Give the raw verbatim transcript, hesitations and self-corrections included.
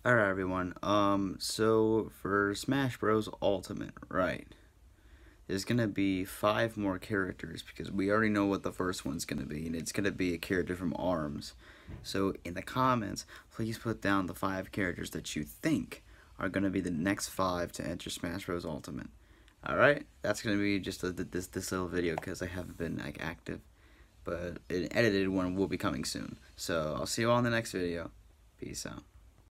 Alright everyone, um, so for Smash Bros. Ultimate, right, there's gonna be five more characters because we already know what the first one's gonna be, and it's gonna be a character from ARMS. So in the comments, please put down the five characters that you think are gonna be the next five to enter Smash Bros. Ultimate. Alright, that's gonna be just a, this, this little video because I haven't been like active, but an edited one will be coming soon. So I'll see you all in the next video. Peace out.